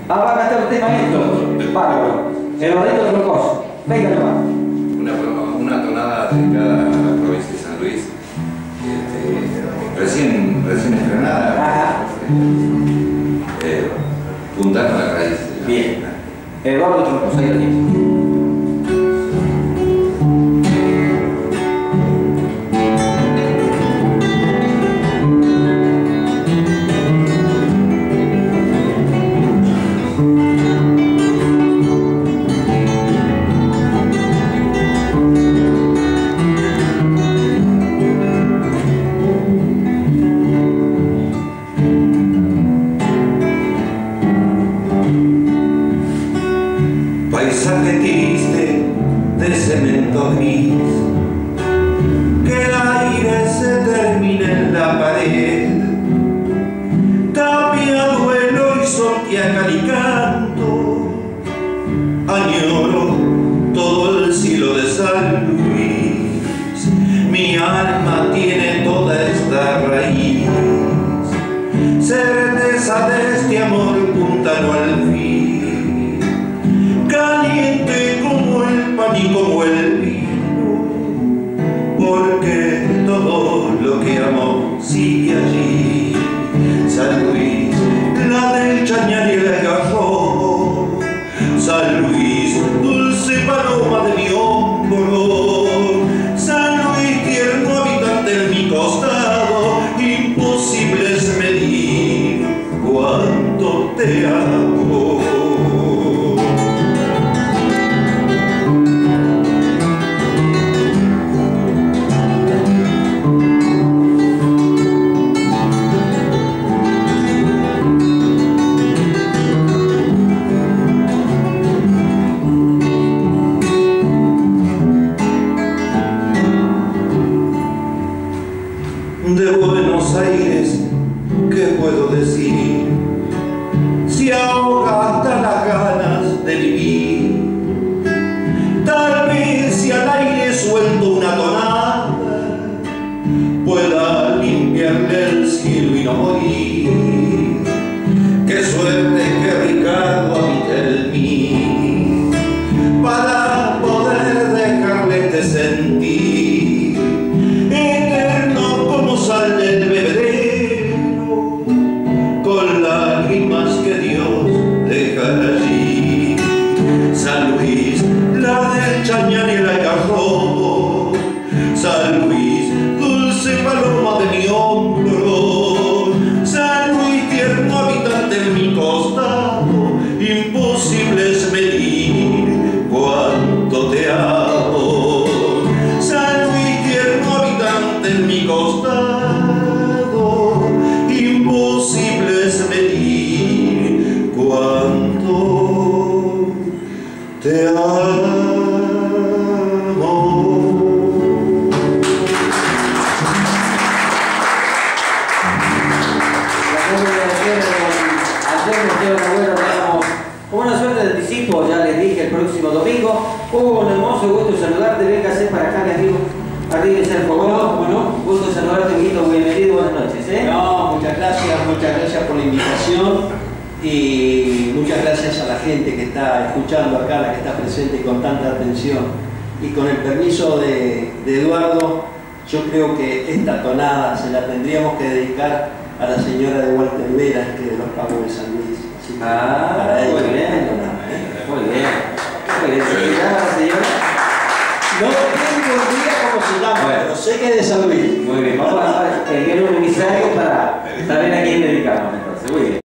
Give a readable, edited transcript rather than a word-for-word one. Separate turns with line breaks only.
Ah, va a cantar usted, maestro. Bárbaro. Eduardito Troncoso. Venga nomás.
Una tonada dedicada a la provincia de San Luis. Recién estrenada.
Ajá.
Puntando la raíz.
Bien. Eduardo Troncoso, ahí lo tiene.
Paisaje triste de cemento gris, que el aire se termina en la pared, Tapia, Duelo y Sortiaga y canto, añoro todo el cielo de San Luis, mi alma tiene toda esta raíz, certeza de este amor puntano al fin, caliente como el pan y como el vino, porque todo lo que amo sigue allí. San Luis, la del Chañar y el Algarrobo, San Luis, dulce paloma de mi hombro, San Luis, tierno habitante en mi costado, imposible es medir cuánto te amo. De Buenos Aires, ¿qué puedo decir? Si ahoga hasta las ganas de vivir. Tal vez si al aire suelto una tonada pueda limpiarle el cielo y no morir. Qué suerte que Ricardo habita en mí para poder dejarle de sentir eterno como sal del bebedero, con lágrimas que Dios deja allí. San Luis, la del Chañar y el Algarrobo, San Luis, dulce paloma de mi hombro, San Luis, tierno habitante en mi costado, imposible es medir cuánto te amo. San Luis, tierno habitante en mi costado, imposible es medir cuánto te amo.
Una suerte de anticipo, ya les dije, el próximo domingo. Hugo, un hermoso gusto saludarte, véngase para acá, mi amigo. Arriba de ser fogón, bueno, gusto saludarte, Huguito, bienvenido, buenas noches.
No, muchas gracias por la invitación y muchas gracias a la gente que está escuchando acá, la que está presente con tanta atención. Y con el permiso de Eduardo, yo creo que esta tonada se la tendríamos que dedicar a la señora de Walter Vera, que es de los Pagos de San Luis.
Muy bien. Muy bien. ¿Se llama la señora?
No tengo idea cómo se llama,
Bueno,
pero sé que es de San Luis.
Muy bien, vamos a enviar un mensaje para saber a quién dedicamos entonces. Muy bien.